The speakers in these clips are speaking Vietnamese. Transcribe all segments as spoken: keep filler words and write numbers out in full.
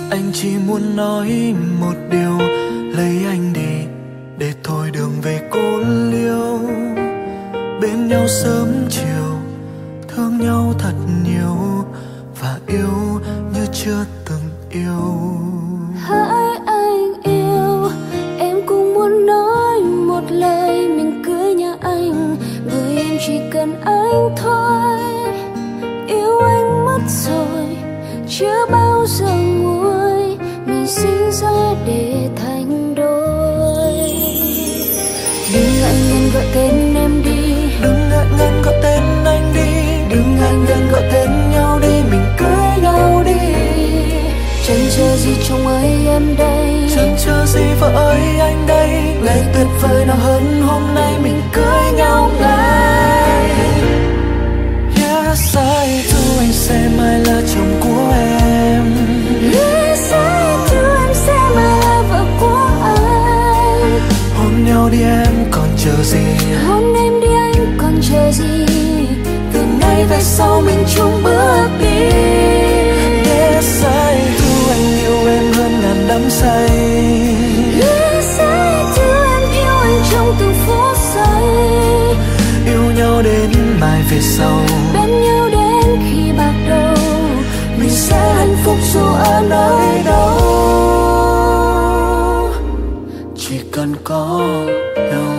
Anh chỉ muốn nói một điều, lấy anh đi để thôi đường về cô liêu. Bên nhau sớm chiều, thương nhau thật nhiều và yêu như chưa từng yêu. Hỡi anh yêu, em cũng muốn nói một lời mình cưới nhà anh, bởi em chỉ cần anh thôi. Yêu anh mất rồi, chưa bao giờ nguôi, mình sinh ra để thành đôi. Đừng ngại ngần gọi tên em đi, đừng ngại ngần gọi tên anh đi, đừng ngại ngần gọi tên nhau đi, mình cưới nhau đi. Chẳng chờ gì chồng ơi em đây, chẳng chờ gì vợ ơi anh đây. Ngày tuyệt vời nào hơn hôm nay mình cưới nhau ngay. Yes, I do, anh sẽ mãi là chồng của em. Yes, I do, em sẽ mãi là vợ của anh. Hôn nhau đi em còn chờ gì, hôn em đi anh còn chờ gì. Từ nay về sau mình chung bước đi. Yes, I do, anh yêu em hơn ngàn đắm say. Yes, I do, em yêu anh trong từng phút giây. Yêu nhau đến mai về sau, bên nhau đến khi bạc đầu. Mình sẽ hạnh phúc dù ở nơi đâu, chỉ cần có nhau.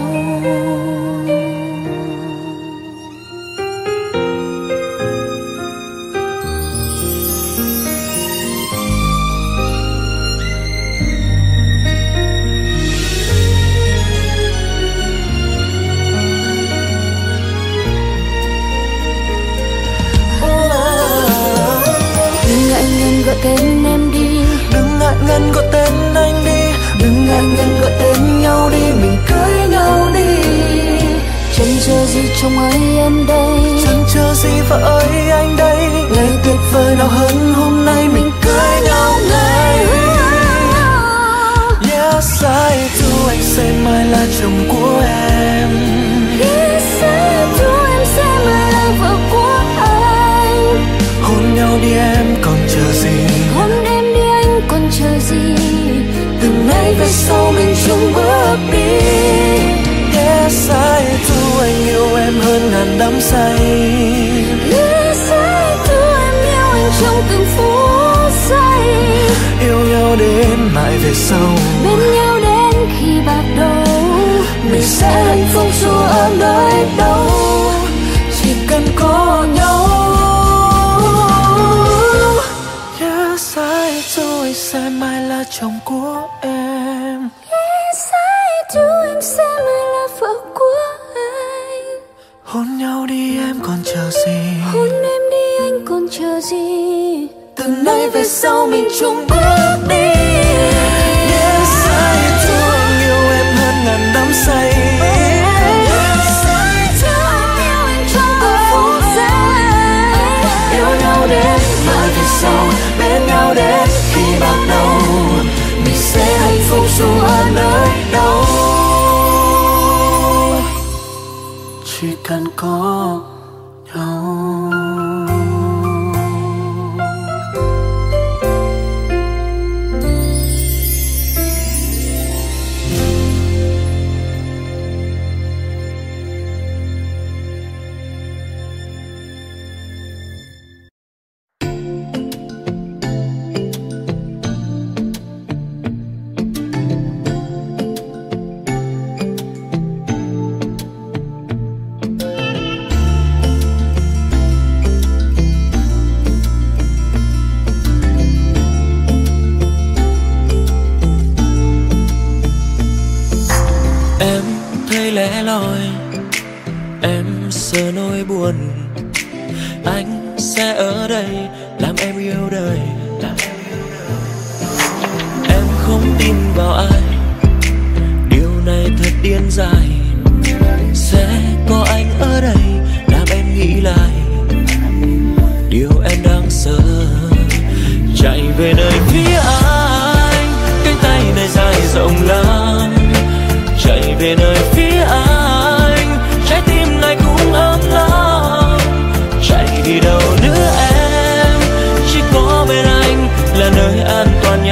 Gọi tên em đi, đừng ngại ngần gọi tên anh đi, đừng ngại ngần gọi tên nhau đi, mình cưới nhau đi. Chẳng chờ gì chồng ơi em đây, chẳng chờ gì vợ ơi anh đây. Ngày tuyệt vời nào hơn hôm nay mình cưới nhau ngay. Yes, I do, anh sẽ mãi là chồng của em. Yes, I do, em sẽ mãi là vợ của anh. Hôn nhau đi em còn chờ gì, hôn em đi anh còn chờ gì. Từ nay về sau mình chung bước đi. Yes, I do, anh yêu em hơn ngàn đắm say. Yes, I do, em yêu anh trong từng phút giây. Yêu nhau đến mãi về sau, bên nhau đến khi bạc đầu. Mình sẽ hạnh phúc dù ở nơi đâu, chỉ cần có nhau. Yes, I do, anh sẽ mãi là chồng của em. Yes, I do, em sẽ mãi là vợ của anh. Hôn nhau đi em còn chờ gì, hôn em đi anh còn chờ gì. Từ nay về sau mình chung bước đi. Yes, I do, anh yêu em hơn ngàn đắm say. Yes, I do, em yêu anh trong từng phút giây. Yêu nhau đến mãi về sau, bên nhau đến khi bạc đầu. Mình sẽ hạnh phúc dù ở nơi đâu, chỉ cần có nhau. Lẻ loi em sợ nỗi buồn, anh sẽ ở đây làm em yêu đời. Em không tin vào ai, điều này thật điên dại. Sẽ có anh ở đây làm em nghĩ lại điều em đang sợ. Chạy về nơi phía anh, cánh tay này dài rộng lắm. Chạy về nơi phía anh, trái tim này cũng ấm lắm. Chạy đi đâu nữa em, chỉ có bên anh là nơi an toàn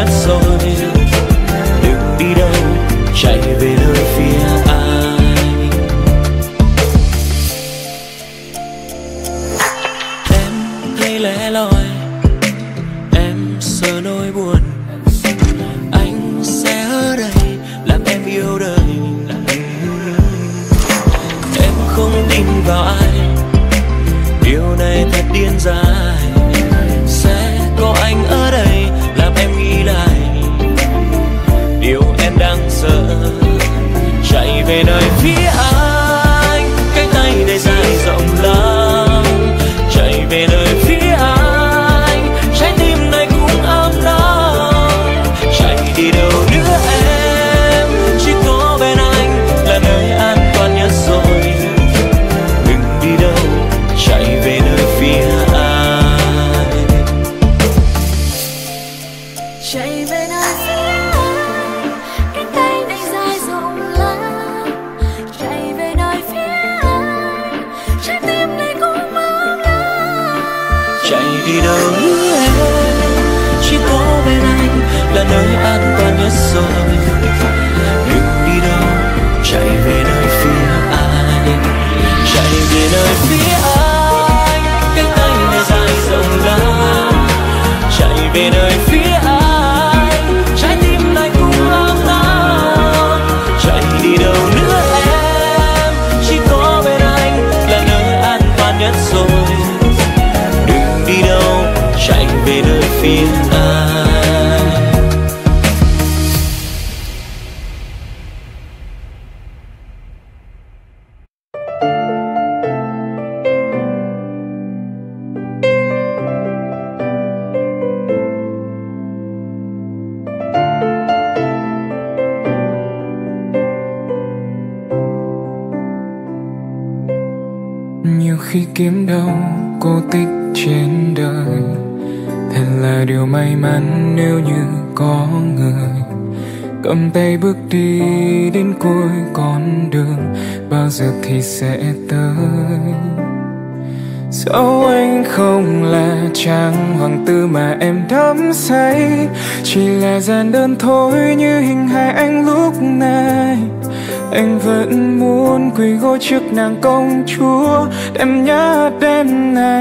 về nơi phía anh, cánh tay này dài rộng lắm. Chạy về nơi phía anh, trái tim này cũng ấm nóng. Chạy đi đâu nữa em, chỉ có bên anh là nơi an toàn nhất rồi. Đừng đi đâu, chạy về nơi phía anh. Chạy về nơi phía anh, cánh tay này dài rộng lắm. Chạy về nơi phía anh, trái tim này cũng ấm nóng. Chạy đi đâu nữa em, chỉ có bên anh là nơi an toàn nhất rồi. Đừng đi đâu, chạy về nơi phía anh. Chạy về nơi phía anh, cánh tay này dài rộng lắm. Chạy về nơi phía anh, trái tim này cũng ấm nóng. Chạy đi đâu nữa em, chỉ có bên anh là nơi an toàn nhất rồi. Đừng đi đâu, chạy về nơi phía anh. Nhiều khi kiếm đâu cô tích trên đời, thật là điều may mắn nếu như có người cầm tay bước đi đến cuối con đường, bao giờ thì sẽ tới. Dẫu anh không là chàng hoàng tử mà em đắm say, chỉ là giản đơn thôi như hình hài anh lúc này. Anh vẫn muốn quỳ gối trước nàng công chúa đêm nhớ đêm này.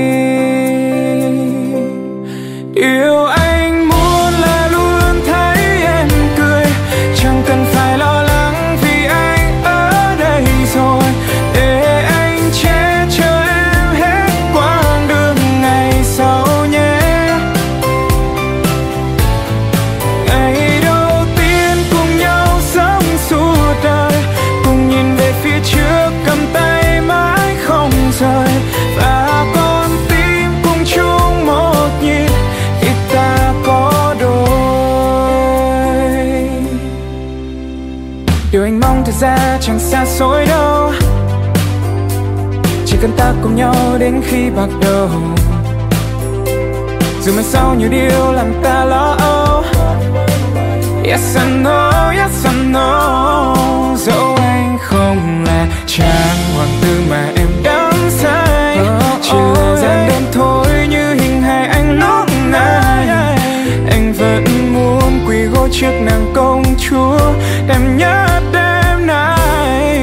Điều anh muốn là luôn thấy em cười, chẳng cần phải lo lắng vì anh ở đây rồi. Để anh che chở em hết quãng đường ngày sau nhé. Ngày đầu tiên cùng nhau sống suốt đời, cùng nhìn về phía trước cầm tay mãi không rời. Và con tim cùng chung một nhịp khi ta có đôi. Điều anh mong thật ra chẳng xa xôi đâu, chỉ cần ta cùng nhau đến khi bạc đầu. Dù mai sau nhiều điều làm ta lo âu. Yes I know, yes I know. Dẫu anh không là chàng hoàng tử mà em đắm say, chỉ là giản đơn thôi như hình hài anh lúc này. Anh vẫn muốn quỳ gối trước nàng công chúa đêm nhất đêm nay.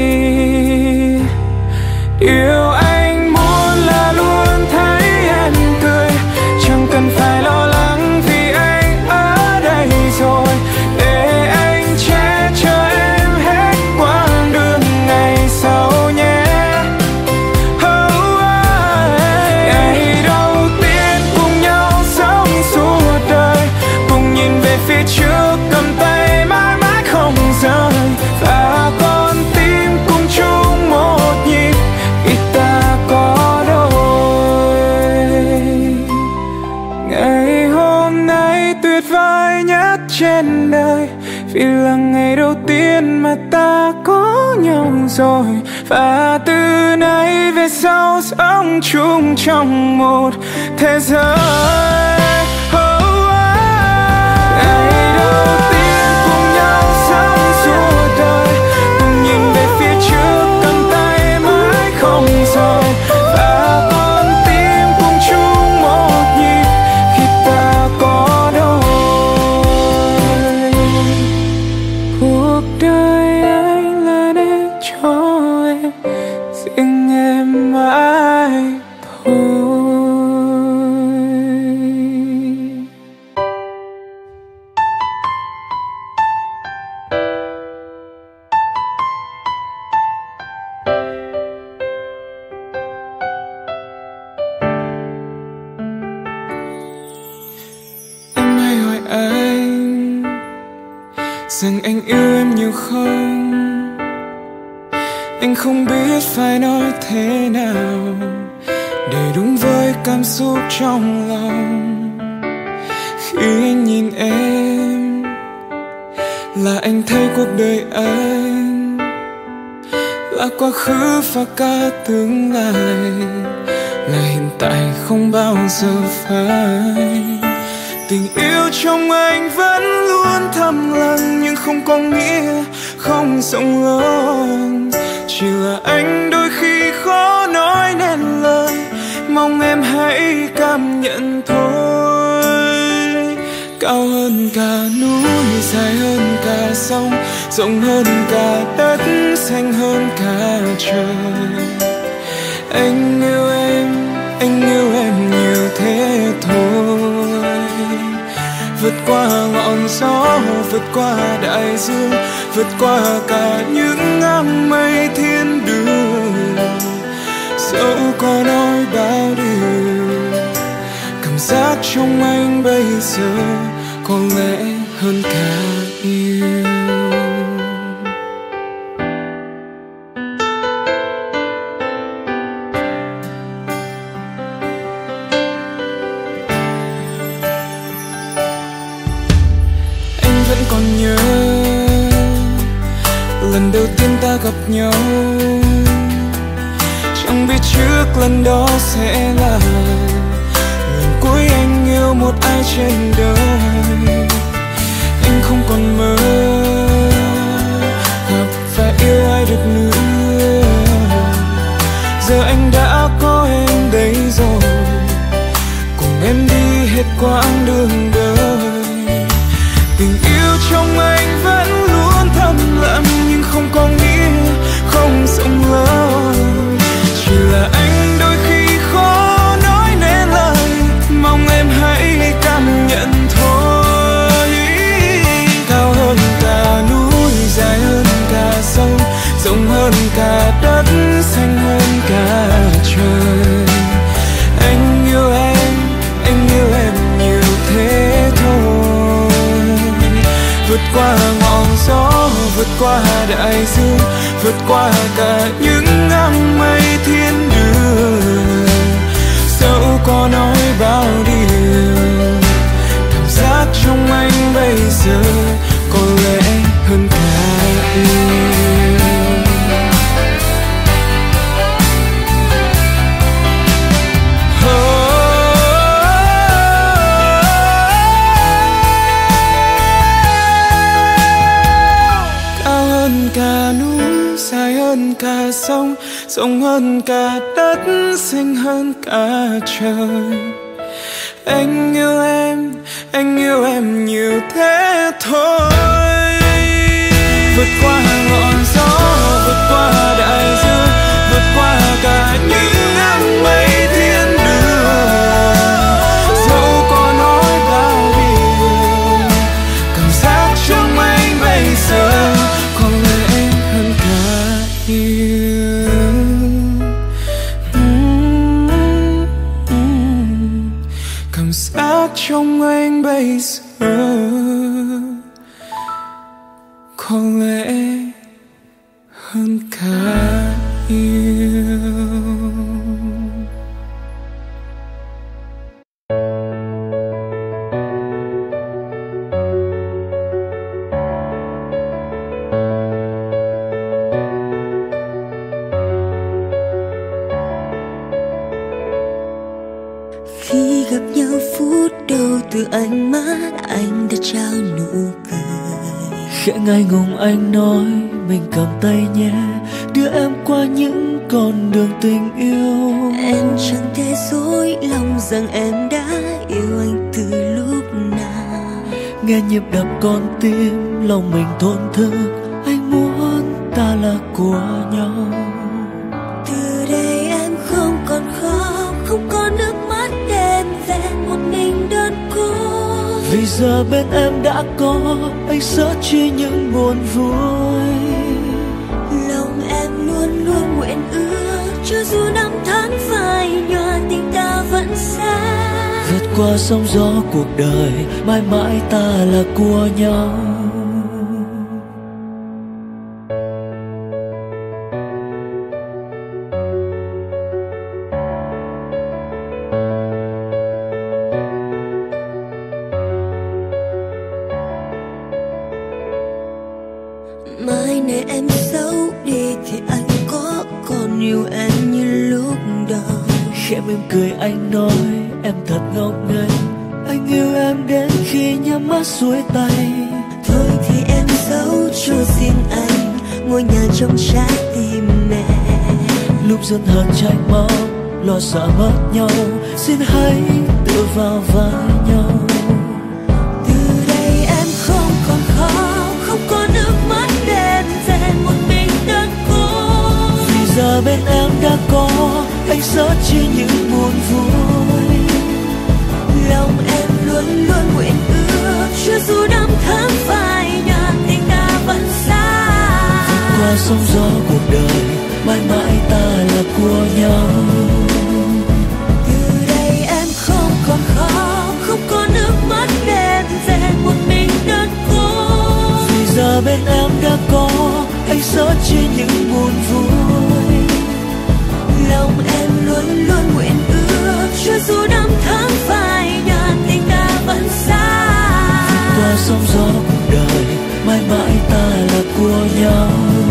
Điều anh muốn là luôn thấy em cười, chẳng cần phải lo lắng vì anh ở đây rồi. Để anh che chở em hết quãng đường ngày sau nhé. Oh, oh. Ngày đầu tiên cùng nhau sống suốt đời, cùng nhìn về phía trước cầm tay mãi mãi không rời. Và con tim cùng chung một nhịp khi ta có đôi. Ngày hôm nay tuyệt vời nhất trên đời, vì là ngày đầu tiên mà ta có nhau rồi. Và từ nay về sau sống chung trong một thế giới. Oh, oh. Ngày đầu tiên cùng nhau sống suốt đời, cùng nhìn về phía trước cầm tay mãi không rời. Và con tim cùng chung một nhịp khi ta có đôi. Cuộc đời anh là để cho em, riêng em mãi thôi. Em hay hỏi anh rằng anh yêu em nhiều không, Anh không biết phải nói thế nào để đúng với cảm xúc trong lòng. Khi anh nhìn em là anh thấy cuộc đời anh là quá khứ và cả tương lai, là hiện tại không bao giờ phai. Tình yêu trong anh vẫn luôn thầm lặng, nhưng không có nghĩa không rộng lớn. Chỉ là anh đôi khi khó nói nên lời, mong em hãy cảm nhận thôi. Cao hơn cả núi, dài hơn cả sông, rộng hơn cả đất, xanh hơn cả trời. Anh yêu em, anh yêu em nhiều thế thôi. Vượt qua ngọn gió, vượt qua đại dương, vượt qua cả những áng mây thiên đường. Dẫu có nói bao điều, cảm giác trong anh bây giờ có lẽ hơn cả yêu. Còn nhớ lần đầu tiên ta gặp nhau, chẳng biết trước lần đó sẽ là lần cuối anh yêu một ai trên đời. Anh không còn mơ gặp và yêu ai được nữa, giờ anh đã có em đây rồi, cùng em đi hết quãng đường đời. Tình yêu trong anh vẫn luôn thầm lặng, nhưng không có nghĩa không rộng lớn. Chỉ là anh đôi khi khó nói nên lời, mong em hãy cảm nhận thôi. Cao hơn cả núi, dài hơn cả sông, rộng hơn cả đất, xanh hơn cả trời. Anh yêu em, anh yêu em nhiều thế thôi. Vượt qua ngọn gió, vượt qua đại dương, vượt qua cả những áng mây thiên đường. Dẫu có nói bao điều, cảm giác trong anh bây giờ có lẽ hơn cả yêu. Cả núi, dài hơn cả sông, rộng hơn cả đất, xanh hơn cả trời. Anh yêu em, anh yêu em nhiều thế thôi. Vượt qua ngọn gió, vượt qua đại dương, vượt qua cả những áng mây thiên đường. Dẫu có nói bao điều, cảm giác trong anh bây giờ có lẽ hơn cả yêu. Cảm giác trong anh bây giờ có lẽ hơn cả yêu. Khi gặp nhau phút đầu, từ ánh mắt anh đã trao nụ cười. Khẽ ngại ngùng anh nói mình cầm tay nhé, đưa em qua những con đường tình yêu. Em chẳng thể dối lòng rằng em đã yêu anh từ lúc nào. Nghe nhịp đập con tim lòng mình thổn thức, anh muốn ta là của nhau. Từ đây em không còn khóc, không có nước mắt đêm về một mình đơn côi. Vì giờ bên em đã có anh sớt chi những buồn vui. Lòng em luôn luôn nguyện ước, cho dù năm tháng phai nhòa tình ta vẫn xa. Vượt qua sóng gió cuộc đời, mãi mãi ta là của nhau. Mai này em xấu đi thì anh có còn yêu em như lúc đầu. Khẽ mỉm cười anh nói em thật ngốc nghếch, anh yêu em đến khi nhắm mắt xuôi tay. Thôi thì em giấu cho riêng anh ngôi nhà trong trái tim mẹ. Lúc dần hờn tranh máu lo sợ mất nhau, xin hãy tự vào vai nhau. Từ đây em không còn khó, không có nước mắt đêm rèn một mình đơn cô. Vì giờ bên em đã có anh sớt chia những buồn vui. Lòng em luôn luôn nguyện ước cho dù năm tháng phai nhạt tình ta vẫn xa. Qua sóng gió cuộc đời mãi mãi ta là của nhau. Từ đây em không còn khó, không có nước mắt đêm rèn một mình đơn cô. Vì giờ bên em đã có anh sớt chia những buồn vui. Lòng em luôn luôn nguyện ước cho dù năm tháng phai nhạt tình ta vẫn xa. Qua sóng gió cuộc đời mãi mãi ta là của nhau.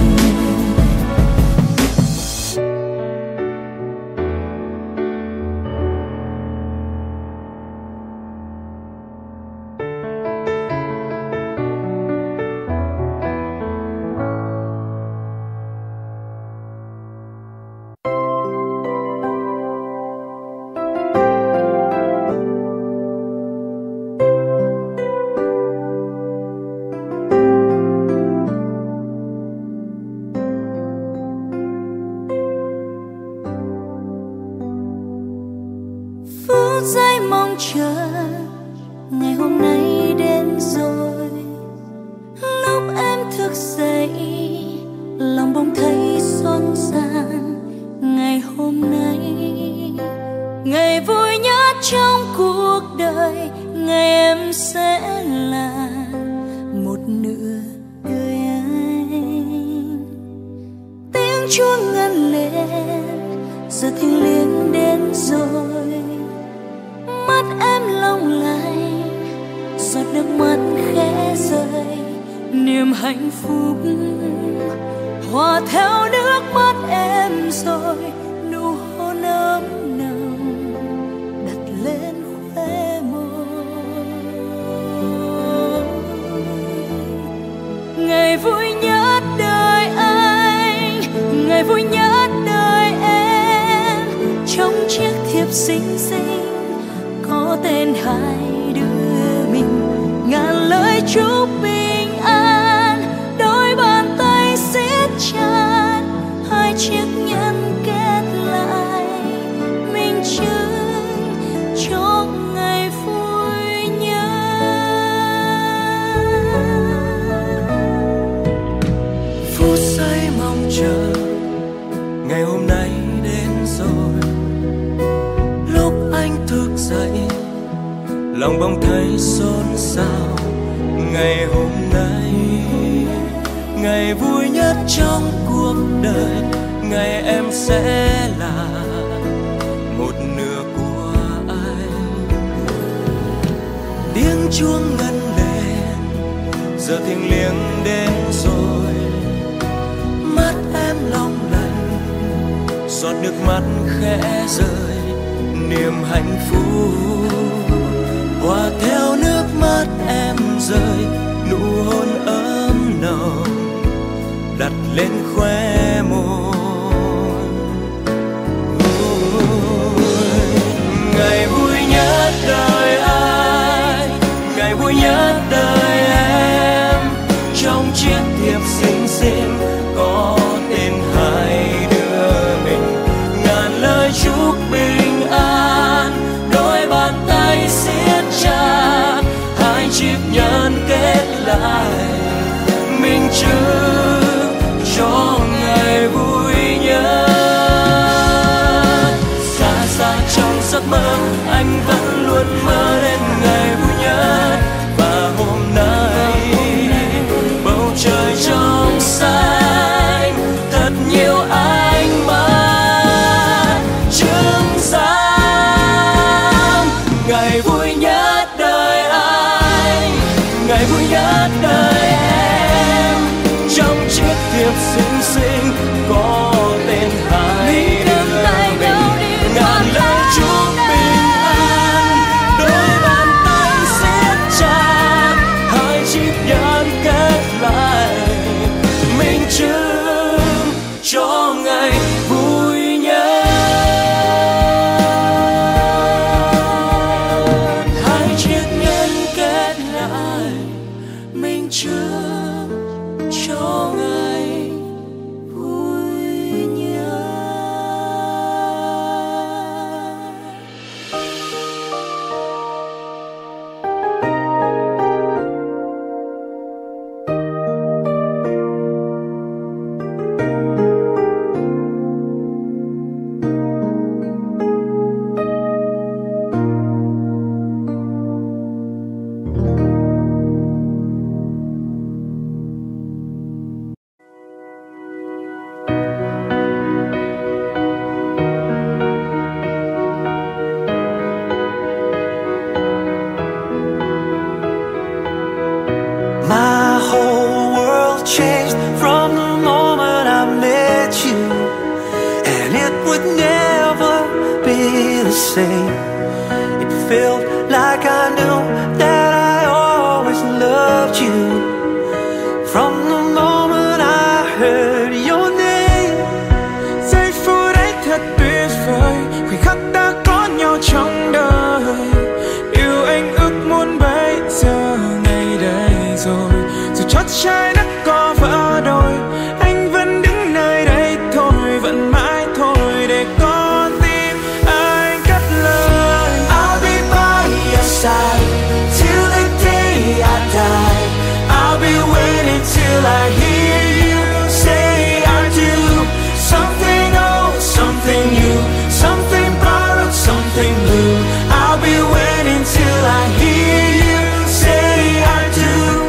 Phút giây mong chờ ngày hôm nay đến rồi. Lúc em thức dậy lòng bỗng thấy xôn xang. Ngày hôm nay ngày vui nhất trong cuộc đời, ngày em sẽ là một nửa đời anh. Tiếng chuông ngân lên giờ thiêng liêng đến rồi. Mắt em long lanh giọt nước mắt khẽ rơi. Niềm hạnh phúc hòa theo nước mắt em rồi. Nụ hôn ấm nồng đặt lên khóe môi. Ngày vui nhất đời anh, ngày vui nhất đời em. Trong chiếc thiệp xinh xinh có tên hai đứa mình, ngàn lời chúc bình an. Đôi bàn tay siết chặt, hai chiếc nhẫn kết lại, minh chứng cho ngày vui nhất. Phút giây mong chờ ngày hôm nay đến rồi. Lúc anh thức dậy lòng bỗng thấy xôn xao. Ngày hôm nay ngày vui nhất trong cuộc đời, ngày em sẽ là một nửa của anh. Tiếng chuông ngân lên giờ thiêng liêng đến rồi. Mắt em long lanh giọt nước mắt khẽ rơi. Niềm hạnh phúc hòa theo nước mắt em rơi. Nụ hôn ấm nồng đặt lên khóe môi. Ngày vui nhất đời anh, ngày vui nhất đời em. Trong chiếc thiệp xinh xinh có tên hai đứa mình, ngàn lời chúc bình an. Đôi bàn tay siết chặt, hai chiếc nhẫn kết lại, minh chứng cho ngày vui nhất. Xa xa trong giấc mơ anh vẫn luôn mơ đến ngày vui nhất. Và hôm nay bầu trời trong xanh thật nhiều ánh mắt chứng giám. Ngày vui nhất đời anh, ngày vui nhất đời em. Trong thiệp xinh xinh có tên hai người. Ngàn lời chúc bình an, đôi bàn tay siết chặt, hai chiếc nhẫn kết lại, mình chúc cho ngày vui nhất. Hai chiếc nhẫn kết lại, mình chúc cho ngày vui nhất. My whole world changed from the moment I met you, and it would never be the same. It felt like I knew that I always loved you from the moment I heard your name. Giây phút ấy thật tuyệt vời, khoảnh khắc đã có nhau trong đời. Yêu anh ước muốn bây giờ ngày đây rồi, dù chót trái đất có vỡ đôi, anh vẫn đứng nơi đây thôi, vẫn mãi thôi để con tim anh cất lời. I'll be by your side till the day I die. I'll be waiting till I hear you say I do. Something old, something new, something borrowed, something blue. I'll be waiting till I hear you say I do.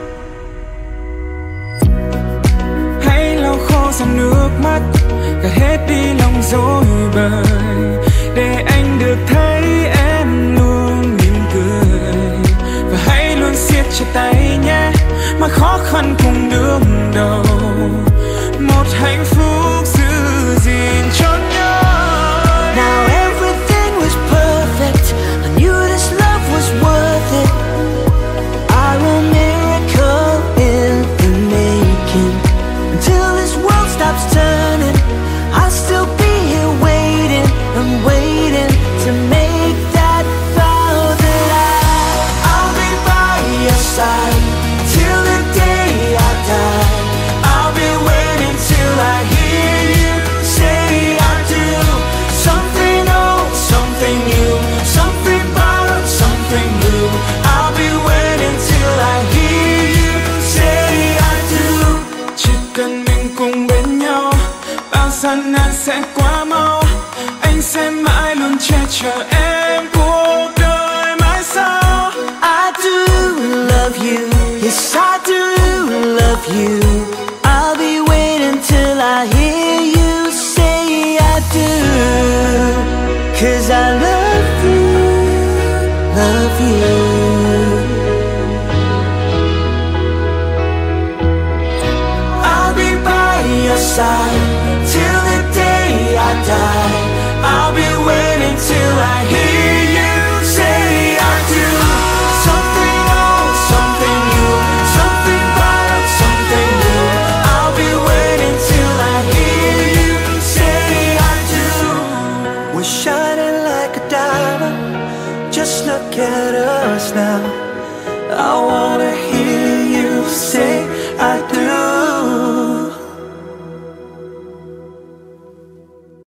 Hãy lau khô dòng nước mắt, gạt hết đi lòng dối bời, để anh được thấy em luôn mỉm cười. Và hãy luôn siết chặt tay nhé, mà khó khăn cùng đương đầu, một hạnh phúc giữ gìn cho nhau. Now everything was perfect, I knew this love was worth it. I will miracle in the making. Until this world stops turning, I'll still be here waiting and waiting to make that vow that I, I'll be by your side till the day I die. I'll be waiting till I hear you say I do. Something old, something new, something borrowed, something blue. I'll be waiting till I hear you say I do. Chỉ cần mình cùng bên nhau, bao gian nan sẽ qua mau. Anh sẽ mãi luôn che chở em cuộc đời mãi sau. I do love you, yes I do love you. I'll be waiting till I hear you say I do. Cause I love you, love you. I'll be by your side till the day I die. I'll be waiting till I hear you say I do. Something old, something new, something borrowed, something new. I'll be waiting till I hear you say I do. We're shining like a diamond, just look at us now. I wanna